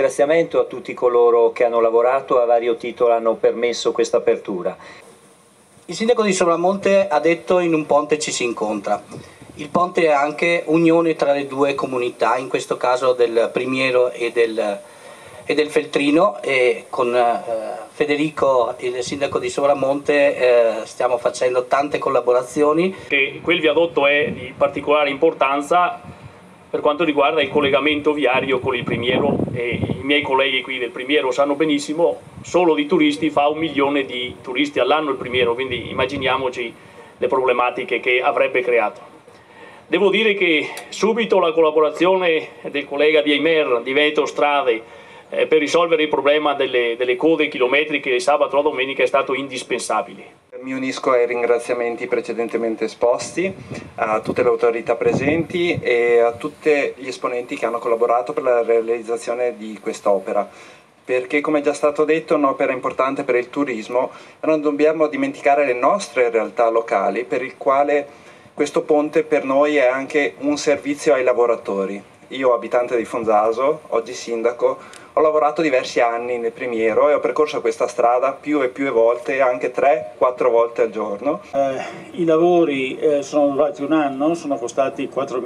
ringraziamento a tutti coloro che hanno lavorato, a vario titolo hanno permesso questa apertura. Il sindaco di Sopramonte ha detto: in un ponte ci si incontra. Il ponte è anche unione tra le due comunità, in questo caso del Primiero e del Feltrino, e con Federico, il sindaco di Sopramonte, stiamo facendo tante collaborazioni. Quel viadotto è di particolare importanza per quanto riguarda il collegamento viario con il Primiero, e i miei colleghi qui del Primiero sanno benissimo, solo di turisti fa 1 milione di turisti all'anno il Primiero, quindi immaginiamoci le problematiche che avrebbe creato. Devo dire che subito la collaborazione del collega di Eimer, di Veneto Strade, per risolvere il problema delle code chilometriche di sabato e domenica è stato indispensabile. Mi unisco ai ringraziamenti precedentemente esposti, a tutte le autorità presenti e a tutti gli esponenti che hanno collaborato per la realizzazione di quest'opera, perché, come è già stato detto, è un'opera importante per il turismo e non dobbiamo dimenticare le nostre realtà locali, per il quale questo ponte per noi è anche un servizio ai lavoratori. Io, abitante di Fonzaso, oggi sindaco, ho lavorato diversi anni nel Primiero e ho percorso questa strada più e più volte, anche 3-4 volte al giorno. I lavori sono durati un anno, sono costati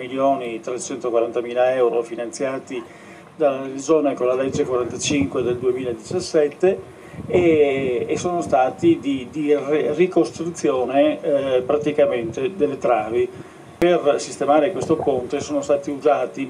4.340.000 euro finanziati dalla Regione con la legge 45 del 2017 e sono stati di ricostruzione praticamente delle travi. Per sistemare questo ponte sono stati usati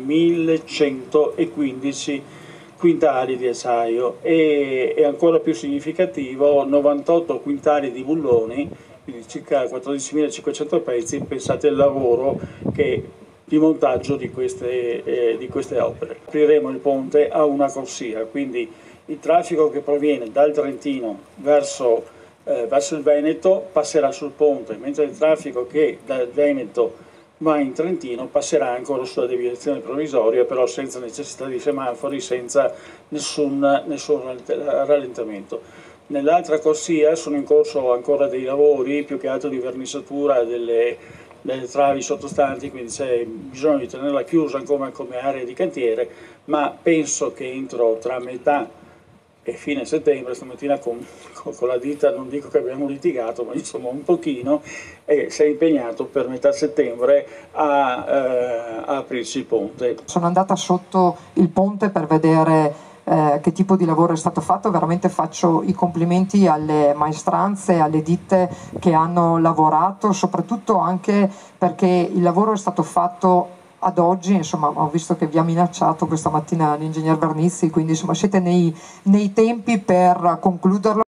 1.115 quintali di acciaio e ancora più significativo 98 quintali di bulloni, quindi circa 14.500 pezzi. Pensate al lavoro di montaggio di queste opere. Apriremo il ponte a una corsia, quindi il traffico che proviene dal Trentino verso il Veneto passerà sul ponte, mentre il traffico che dal Veneto va in Trentino passerà ancora sulla deviazione provvisoria, però senza necessità di semafori, senza nessun rallentamento. Nell'altra corsia sono in corso ancora dei lavori, più che altro di vernissatura delle travi sottostanti, quindi c'è bisogno di tenerla chiusa come area di cantiere, ma penso che tra metà e fine settembre, stamattina con la ditta non dico che abbiamo litigato, ma insomma un pochino, e si è impegnato per metà settembre a aprirsi il ponte. Sono andata sotto il ponte per vedere che tipo di lavoro è stato fatto. Veramente faccio i complimenti alle maestranze, alle ditte che hanno lavorato, soprattutto anche perché il lavoro è stato fatto ad oggi. Insomma, ho visto che vi ha minacciato questa mattina l'ingegner Vernizzi, quindi insomma siete nei tempi per concluderlo.